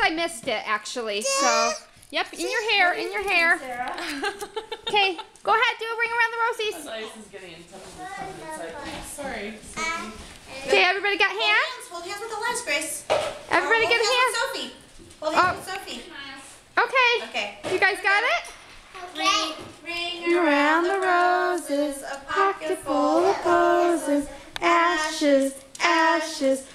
I missed it, actually. So, yep, in your hair, in your hair. Okay, go ahead, do a ring around the Rosies. Ice is getting in touch with Sorry. Okay, everybody got hands? Hold hands with the lens, Grace. Everybody get hands? Sophie. Hold hands with Sophie. Okay. Okay. You guys got it? Ring around the roses, a pocket full of posies, ashes, ashes.